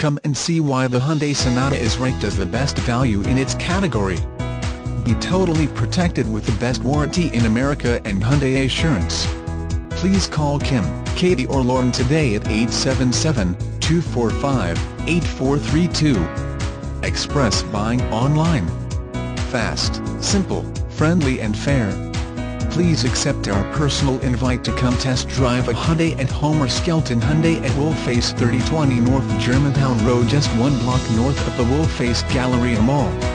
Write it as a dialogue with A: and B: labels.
A: Come and see why the Hyundai Sonata is ranked as the best value in its category. Be totally protected with the best warranty in America and Hyundai Assurance. Please call Kim, Katie or Lauren today at 877-245-8432. Express buying online. Fast, simple, friendly and fair. Please accept our personal invite to come test drive a Hyundai at Homer Skelton Hyundai at Wolfchase 3020 North Germantown Road, just one block north of the Wolfchase Galleria Mall.